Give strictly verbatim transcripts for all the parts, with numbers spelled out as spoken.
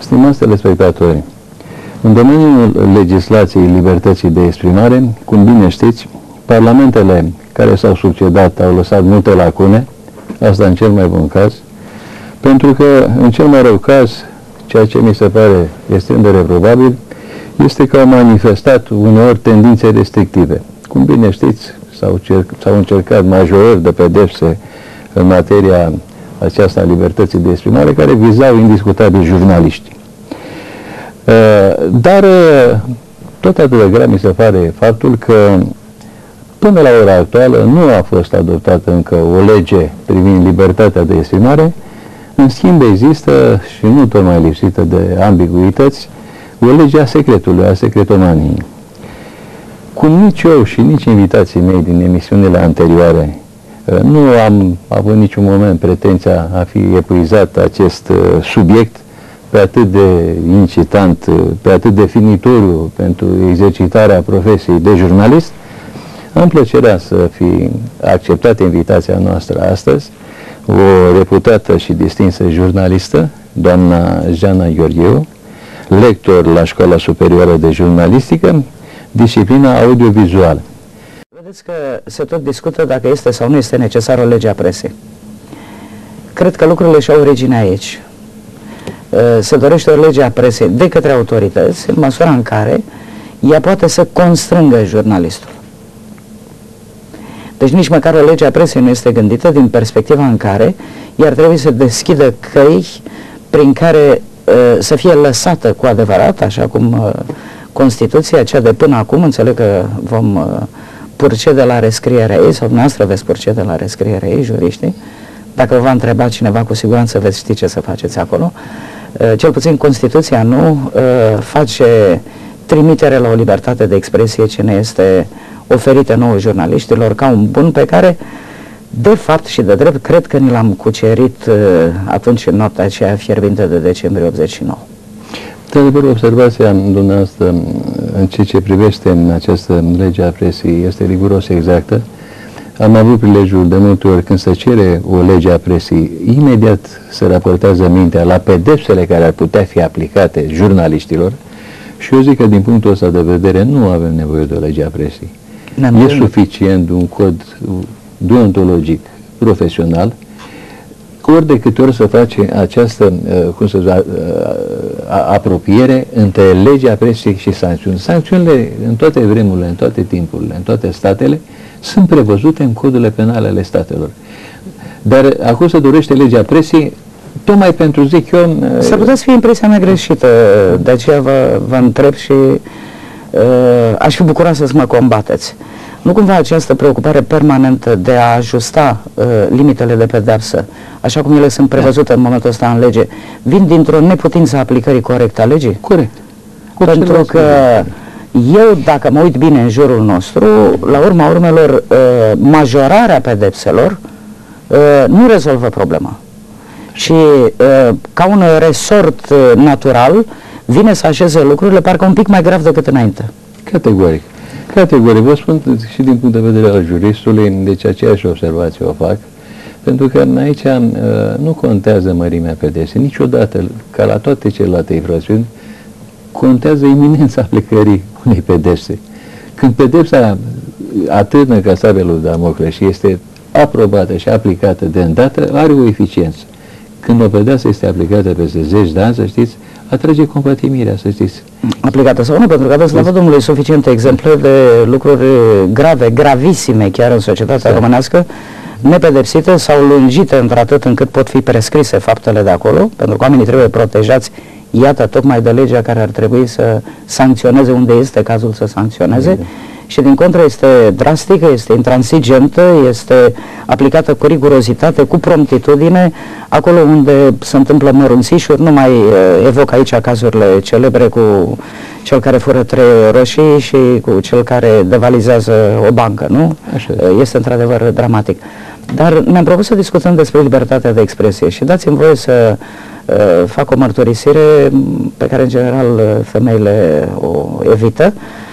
Stimați telespectatori, în domeniul legislației libertății de exprimare, cum bine știți, parlamentele care s-au succedat au lăsat multe lacune, asta în cel mai bun caz, pentru că, în cel mai rău caz, ceea ce mi se pare extrem de reprobabil, este că au manifestat uneori tendințe restrictive. Cum bine știți, s-au încercat majorări de pedepse în materia aceasta a libertății de exprimare, care vizau indiscutabil jurnaliști. Dar tot atât de grav mi se pare faptul că până la ora actuală nu a fost adoptată încă o lege privind libertatea de exprimare. În schimb există, și nu tocmai lipsită de ambiguități, o lege a secretului, a secretomaniei. Cum nici eu și nici invitații mei din emisiunile anterioare nu am avut niciun moment pretenția a fi epuizat acest subiect pe atât de incitant, pe atât definitoriu pentru exercitarea profesiei de jurnalist, am plăcerea să fi acceptat invitația noastră astăzi, o reputată și distinsă jurnalistă, doamna Jana Gheorgheu, lector la Școala Superioară de Jurnalistică, disciplina audiovizuală. Vedeți că se tot discută dacă este sau nu este necesară o lege a presei. Cred că lucrurile și-au origine aici. Se dorește o lege a presei de către autorități, în măsura în care ea poate să constrângă jurnalistul. Deci nici măcar o lege a presei nu este gândită din perspectiva în care ea ar trebui să deschidă căi prin care uh, să fie lăsată cu adevărat, așa cum uh, Constituția, cea de până acum, înțeleg că vom uh, purcede la rescrierea ei, sau dumneavoastră veți purcede la rescrierea ei, juriștii. Dacă vă va întreba cineva, cu siguranță veți ști ce să faceți acolo. Uh, cel puțin Constituția nu uh, face trimitere la o libertate de expresie ce ne este oferită nouă jurnaliștilor ca un bun pe care, de fapt și de drept, cred că ni l-am cucerit uh, atunci în noaptea aceea fierbinte de decembrie optzeci și nouă. De adevăr, observația dumneavoastră în ceea ce privește această lege a presei este riguros exactă. Am avut prilejul de multe ori când se cere o lege a presei, imediat se raportează mintea la pedepsele care ar putea fi aplicate jurnaliștilor și eu zic că din punctul ăsta de vedere nu avem nevoie de o lege a presei. E suficient un cod deontologic profesional, ori de câte ori să face această cum să zic, apropiere între legea presei și sancțiuni. Sancțiunile în toate vremurile, în toate timpurile, în toate statele, sunt prevăzute în codurile penale ale statelor. Dar acum se dorește legea presei, tocmai pentru, zic eu... S-ar putea să fie impresia mea greșită, de aceea vă, vă întreb și uh, aș fi bucuroasă să mă combateți. Nu cumva această preocupare permanentă de a ajusta uh, limitele de pedeapsă, așa cum ele sunt prevăzute în momentul ăsta în lege, vin dintr-o neputință a aplicării corecte a legii? Corect. Pentru că eu, dacă mă uit bine în jurul nostru, la urma urmelor, uh, majorarea pedepselor uh, nu rezolvă problema. Și uh, ca un resort uh, natural vine să așeze lucrurile parcă un pic mai grav decât înainte. Categoric. Categoric. Vă spun și din punct de vedere al juristului, deci aceeași observație o fac, pentru că aici uh, nu contează mărimea pedepsei. Niciodată, ca la toate celelalte infracțiuni, contează iminența aplicării unei pedepse. Când pedepsa atârnă ca sabelul Damocle și este aprobată și aplicată de îndată, are o eficiență. Când o pedeapsă este aplicată peste zeci de ani, să știți, atrage compătimirea, să știți. Aplicată sau nu, pentru că aveți la văd, domnului, suficiente exemple de lucruri grave, gravisime chiar în societatea da. românească, nepedepsite sau lungite într-atât încât pot fi prescrise faptele de acolo, pentru că oamenii trebuie protejați, iată, tocmai de legea care ar trebui să sancționeze unde este cazul să sancționeze. Da. Și din contră este drastică, este intransigentă, este aplicată cu rigurozitate, cu promptitudine, acolo unde se întâmplă mărunțișuri, nu mai evoc aici cazurile celebre cu cel care fură trei roșii și cu cel care devalizează o bancă, nu? Așa. Este într-adevăr dramatic. Dar ne-am propus să discutăm despre libertatea de expresie și dați-mi voie să uh, fac o mărturisire pe care în general femeile o evită.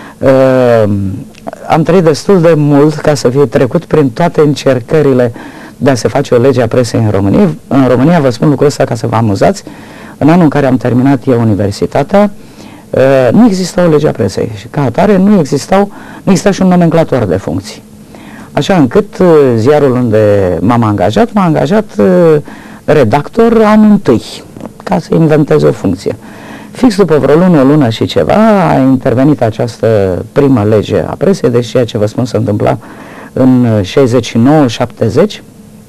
Uh, am trăit destul de mult ca să fie trecut prin toate încercările de a se face o lege a presei în România. În România, vă spun lucrul ăsta ca să vă amuzați, în anul în care am terminat eu universitatea, nu exista o lege a presei și ca atare nu existau, nu exista și un nomenclator de funcții. Așa încât ziarul unde m-am angajat, m-a angajat redactor anul întâi, ca să inventez o funcție. Fix după vreo lună, o lună și ceva, a intervenit această primă lege a presei, deci ceea ce vă spun se întâmpla în șaizeci și nouă șaptezeci,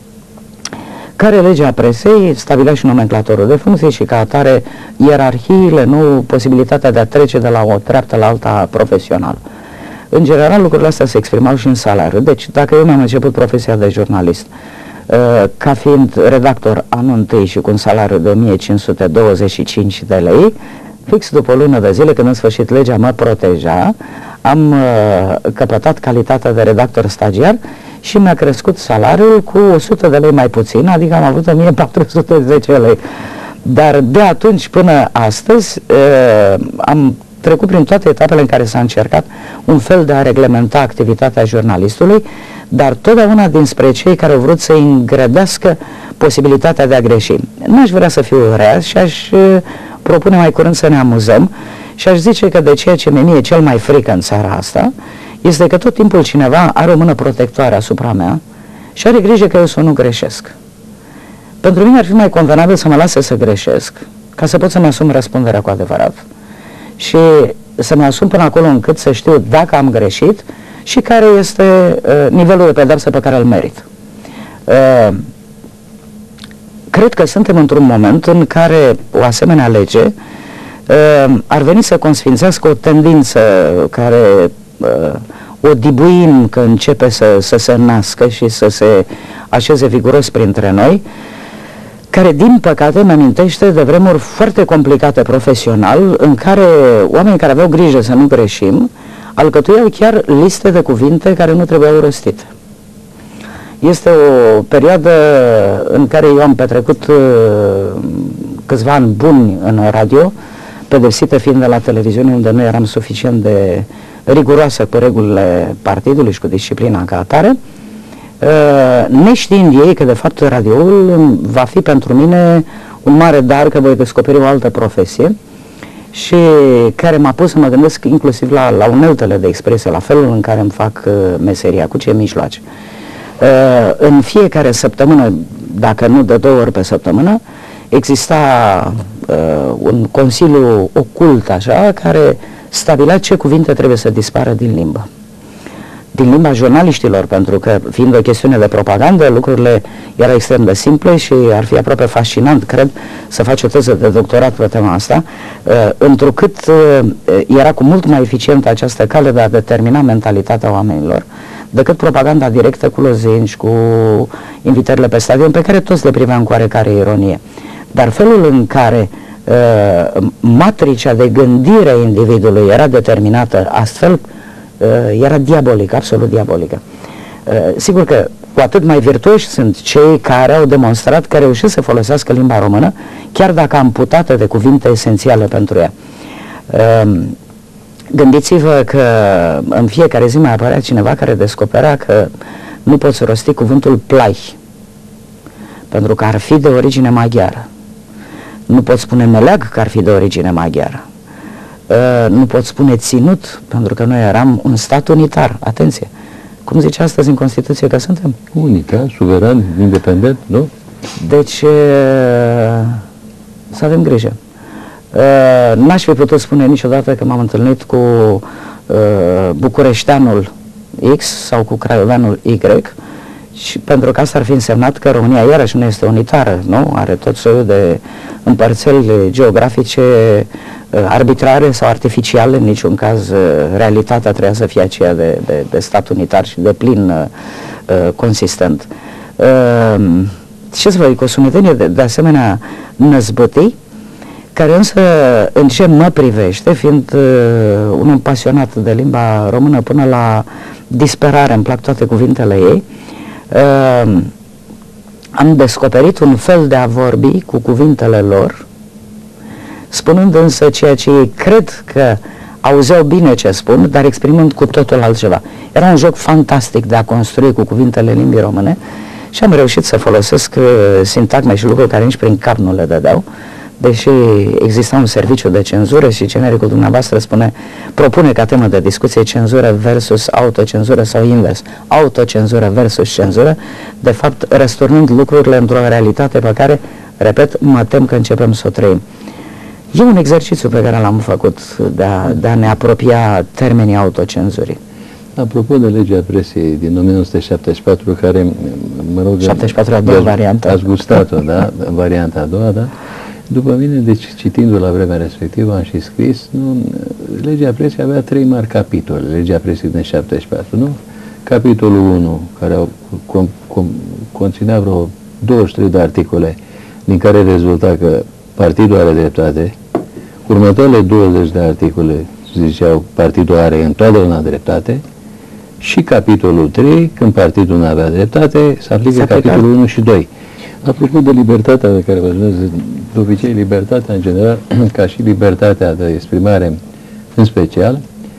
care legea presei stabilea și nomenclatorul de funcții și ca atare ierarhiile, nu posibilitatea de a trece de la o treaptă la alta profesională. În general, lucrurile astea se exprimau și în salariu. Deci, dacă eu mi-am început profesia de jurnalist uh, ca fiind redactor anul întâi și cu un salariu de o mie cinci sute douăzeci și cinci de lei, fix după o lună de zile, când în sfârșit legea mă proteja, am uh, căpătat calitatea de redactor stagiar și mi-a crescut salariul cu o sută de lei mai puțin, adică am avut o mie patru sute zece lei. Dar de atunci până astăzi uh, am trecut prin toate etapele în care s-a încercat un fel de a reglementa activitatea jurnalistului, dar totdeauna dinspre cei care au vrut să îngrădească posibilitatea de a greși. N-aș vrea să fiu rea și aș uh, propune mai curând să ne amuzăm și aș zice că de ceea ce mi-e cel mai frică în țara asta este că tot timpul cineva are o mână protectoare asupra mea și are grijă că eu să nu greșesc. Pentru mine ar fi mai convenabil să mă lase să greșesc, ca să pot să-mi asum răspunderea cu adevărat și să-mi asum până acolo încât să știu dacă am greșit și care este uh, nivelul de pedeapsă pe care îl merit. Uh, cred că suntem într-un moment în care o asemenea lege uh, ar veni să consfințească o tendință care uh, o dibuim că începe să, să se nască și să se așeze viguros printre noi, care din păcate îmi amintește de vremuri foarte complicate profesional, în care oamenii care aveau grijă să nu greșim alcătuiau chiar liste de cuvinte care nu trebuiau rostite. Este o perioadă în care eu am petrecut uh, câțiva ani buni în radio, pedepsită fiind de la televiziune, unde nu eram suficient de riguroasă cu regulile partidului și cu disciplina ca atare, uh, neștiind ei că de fapt radioul va fi pentru mine un mare dar, că voi descoperi o altă profesie și care m-a pus să mă gândesc inclusiv la, la uneltele de expresie, la felul în care îmi fac uh, meseria, cu ce mijloace. Uh, în fiecare săptămână, dacă nu de două ori pe săptămână, exista uh, un consiliu ocult așa, care stabilea ce cuvinte trebuie să dispară din limbă. Din limba jurnaliștilor, pentru că, fiind o chestiune de propagandă, lucrurile erau extrem de simple și ar fi aproape fascinant, cred, să faci o teză de doctorat pe tema asta, uh, întrucât uh, era cu mult mai eficientă această cale de a determina mentalitatea oamenilor decât propaganda directă cu lozinci, cu invitările pe stadion, pe care toți le priveam cu oarecare ironie. Dar felul în care uh, matricea de gândire a individului era determinată astfel, uh, era diabolică, absolut diabolică. Uh, sigur că cu atât mai virtuoși sunt cei care au demonstrat că reușesc să folosească limba română, chiar dacă amputată de cuvinte esențiale pentru ea. Uh, Gândiți-vă că în fiecare zi mai apărea cineva care descoperea că nu poți rosti cuvântul plai, pentru că ar fi de origine maghiară. Nu poți spune meleag, că ar fi de origine maghiară. Uh, nu poți spune ținut, pentru că noi eram un stat unitar. Atenție! Cum zice astăzi în Constituție că suntem? Unitar, suveran, independent, nu? Deci, uh, să avem grijă. Uh, n-aș fi putut spune niciodată că m-am întâlnit cu uh, bucureșteanul X sau cu craioveanul Y, și pentru că asta ar fi însemnat că România iarăși nu este unitară, nu? Are tot soiul de împărțări geografice uh, arbitrare sau artificiale, în niciun caz uh, realitatea trebuia să fie aceea de, de, de stat unitar și de plin uh, uh, consistent. Uh, ce să vă zic, o sumedenie de, de asemenea năzbâtii, care însă, în ce mă privește, fiind uh, un om pasionat de limba română până la disperare, îmi plac toate cuvintele ei, uh, am descoperit un fel de a vorbi cu cuvintele lor, spunând însă ceea ce ei cred că auzeau bine ce spun, dar exprimând cu totul altceva. Era un joc fantastic de a construi cu cuvintele limbii române și am reușit să folosesc uh, sintagme și lucruri care nici prin cap nu le dădeau, deși exista un serviciu de cenzură și genericul dumneavoastră spune, propune ca temă de discuție cenzură versus autocenzură sau invers, autocenzură versus cenzură, de fapt răsturnând lucrurile într-o realitate pe care, repet, mă tem că începem să o trăim. E un exercițiu pe care l-am făcut de a, de a ne apropia termenii autocenzurii. Apropo de legea presiei din o mie nouă sute șaptezeci și patru, care, mă rog, șaptezeci și patru a doua variantă. Ați gustat-o, da? Varianta a doua, da? După mine, deci, citindu-l la vremea respectivă, am și scris, nu, legea presiei avea trei mari capitole, legea presiei din șaptezeci și patru, nu? Capitolul unu, care au, com, com, conținea vreo douăzeci și trei de articole, din care rezulta că partidul are dreptate, următoarele douăzeci de articole ziceau partidul are întotdeauna dreptate, și capitolul trei, când partidul nu avea dreptate, se aplică capitolul unu și doi. Apropo de libertatea de care vă spuneți, de obicei libertatea în general, ca și libertatea de exprimare în special,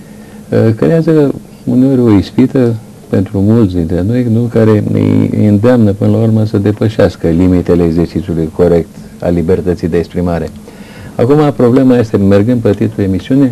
creează uneori o ispită pentru mulți dintre noi, nu, care îi îndeamnă până la urmă să depășească limitele exercițiului corect a libertății de exprimare. Acum problema este, mergând pe titlul emisiune,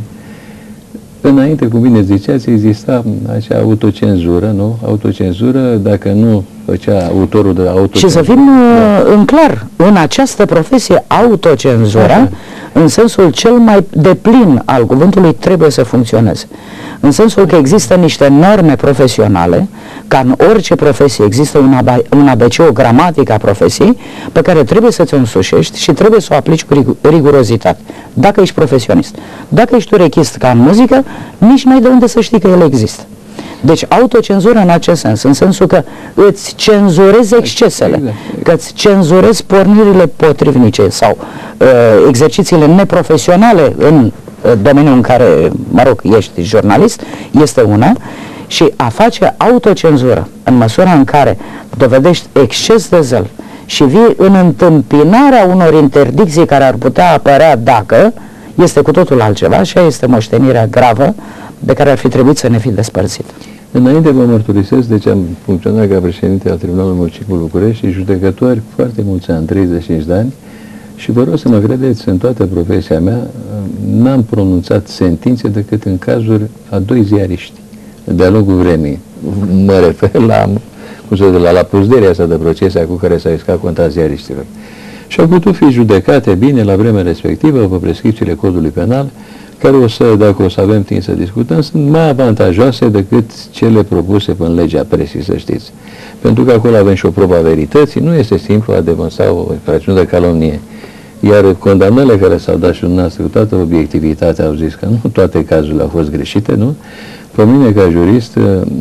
înainte, cum bine ziceați, exista acea autocenzură, nu? Autocenzură, dacă nu făcea autorul de autocenzură. Și să fim da. în clar, în această profesie, autocenzura, da. în sensul cel mai deplin al cuvântului, trebuie să funcționeze. În sensul că există niște norme profesionale, ca în orice profesie există un A B C, o gramatică a profesiei, pe care trebuie să ți-o însușești și trebuie să o aplici cu rigurozitate, dacă ești profesionist. Dacă ești urechist ca în muzică, nici n-ai de unde să știi că ele există. Deci autocenzură în acest sens, în sensul că îți cenzurezi excesele, exact, exact. că îți cenzurezi pornirile potrivnice sau uh, exercițiile neprofesionale în uh, domeniul în care, mă rog, ești jurnalist, este una, și a face autocenzură în măsura în care dovedești exces de zel și vii în întâmpinarea unor interdicții care ar putea apărea dacă, este cu totul altceva și este moștenirea gravă de care ar fi trebuit să ne fi despărțit. Înainte vă mărturisesc, deci am funcționat ca președinte al Tribunalului Municipiului București și judecători foarte mulți ani, treizeci și cinci de ani, și vă rog să mă credeți, în toată profesia mea, n-am pronunțat sentințe decât în cazuri a doi ziariști, de-a lungul vremii. Mă refer la, cum să zic, la, la puzderea asta de procese cu care s-a iscat contra ziariștilor. Și au putut fi judecate bine la vremea respectivă, pe prescripțiile codului penal, care o să, dacă o să avem timp să discutăm, sunt mai avantajoase decât cele propuse în legea presiei, să știți. Pentru că acolo avem și o probă a verității, nu este simplu a demonstra o infracțiune de calomnie. Iar condamnările care s-au dat și dumneavoastră cu toată obiectivitatea au zis că nu toate cazurile au fost greșite, nu? Pe mine, ca jurist,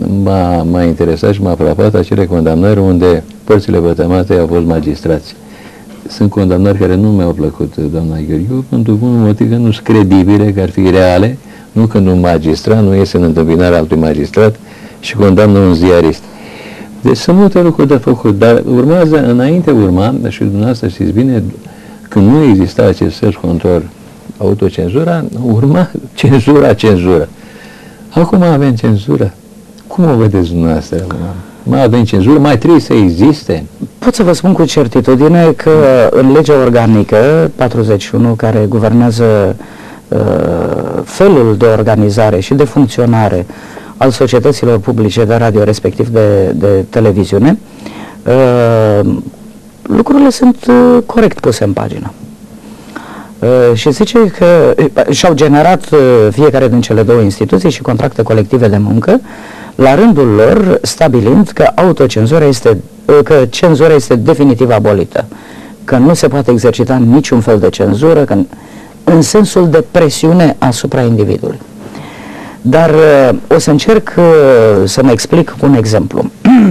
m-a interesat și m-a frapat acele condamnări unde părțile vătămate au fost magistrați. Sunt condamnări care nu mi-au plăcut, doamna Gheorghiu, pentru un motiv că nu sunt credibile, că ar fi reale, nu când un magistrat nu iese în întâmpinarea altui magistrat și condamnă un ziarist. Deci sunt multe lucruri de făcut, dar urmează, înainte urma, și dumneavoastră știți bine, când nu exista acest self-control, autocenzura, urma cenzura, cenzură. Acum avem cenzură. Cum o vedeți dumneavoastră? Mai avem cenzură? Mai trebuie să existe? Pot să vă spun cu certitudine că în legea organică patruzeci și unu, care guvernează uh, felul de organizare și de funcționare al societăților publice de radio, respectiv de, de televiziune, uh, lucrurile sunt uh, corect puse în pagină. Uh, și zice că uh, și-au generat uh, fiecare din cele două instituții și contracte colective de muncă, la rândul lor stabilind că autocenzura este, uh, că cenzura este definitiv abolită, că nu se poate exercita niciun fel de cenzură, că, în sensul de presiune asupra individului. Dar uh, o să încerc uh, să mă explic cu un exemplu.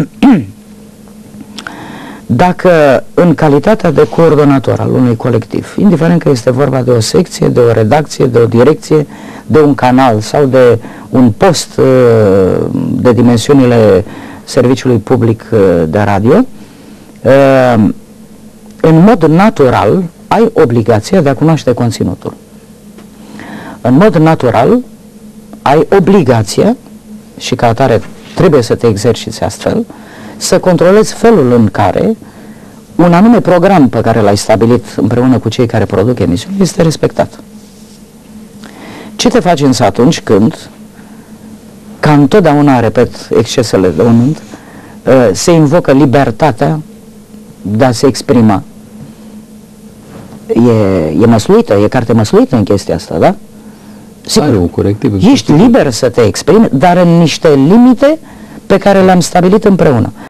Dacă în calitatea de coordonator al unui colectiv, indiferent că este vorba de o secție, de o redacție, de o direcție, de un canal sau de un post uh, de dimensiunile serviciului public uh, de radio, uh, în mod natural ai obligația de a cunoaște conținutul. În mod natural ai obligația, și ca atare trebuie să te exerciți astfel, să controlezi felul în care un anume program pe care l-ai stabilit împreună cu cei care produc emisiuni este respectat. Ce te faci însă atunci când, ca întotdeauna, repet excesele de unând, se invocă libertatea de a se exprima? E, e măsluită, e carte măsluită în chestia asta, da? Sigur, are un corectiv. ești liber să te exprimi, dar în niște limite pe care le-am stabilit împreună.